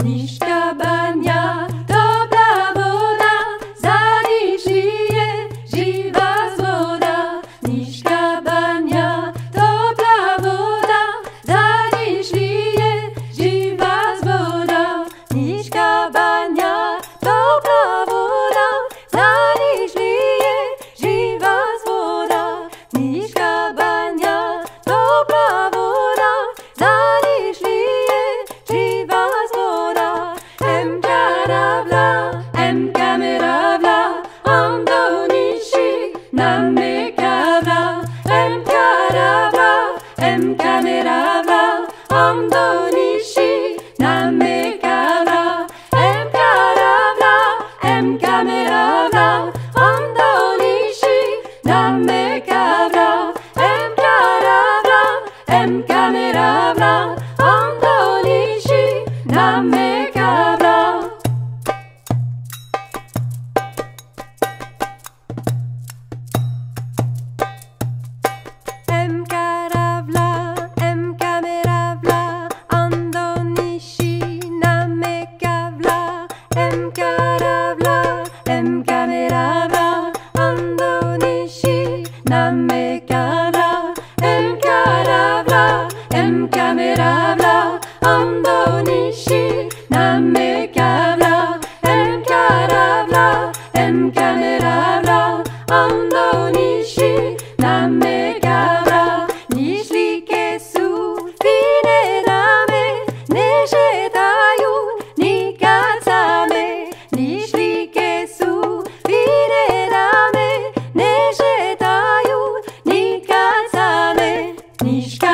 Niszka bania, dobra woda, zanim żyje, żywa woda. Niszka bania, dobra woda, zanim żyje, żywa woda. Niszka bania, dobra woda, zanim żyje, żywa woda. Niszka bania, dobra woda, zanim żyje, żywa woda. Emka miravla, ando nishi, namme kavla. Emka miravla, ando nishi, namme kavla. Emka miravla, ando nishi, namme kavla. Emka miravla, ando nishi, namme kavla. Emka miravla, ando nishi, namme kavla. Emka miravla, ando nishi, namme kavla. Emka miravla, ando nishi, namme kavla. Emka miravla, ando nishi, namme kavla. Jeśli kesu fine damy, nie czytają, nie kacamy. Jeśli kesu fine damy, nie czytają, nie kacamy.